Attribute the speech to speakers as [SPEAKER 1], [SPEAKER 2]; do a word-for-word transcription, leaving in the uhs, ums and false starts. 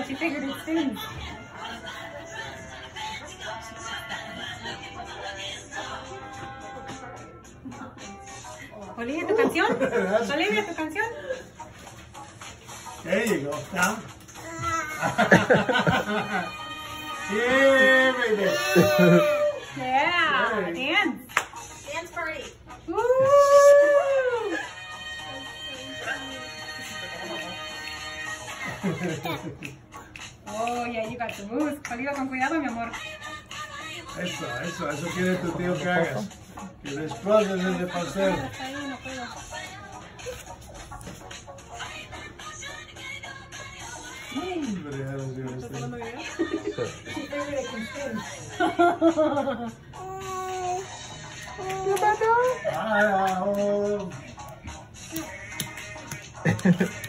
[SPEAKER 1] she figured it soon. Olivia, ¿tu canción? Olivia, ¿tu canción?
[SPEAKER 2] There you go. Down. Yeah, baby.
[SPEAKER 1] Yeah, dance.
[SPEAKER 3] Dance party.
[SPEAKER 1] Woo! Oh, yeah, you got the moves. Olivia, con cuidado, mi amor.
[SPEAKER 2] Eso, eso, eso quiere tu tío que hagas. Que le explotes ese pastel.
[SPEAKER 1] Está ahí, no puedo.
[SPEAKER 2] Hombre, ya los digo,
[SPEAKER 1] ¿Estás
[SPEAKER 2] este.
[SPEAKER 1] tomando video?
[SPEAKER 2] Ah, oh.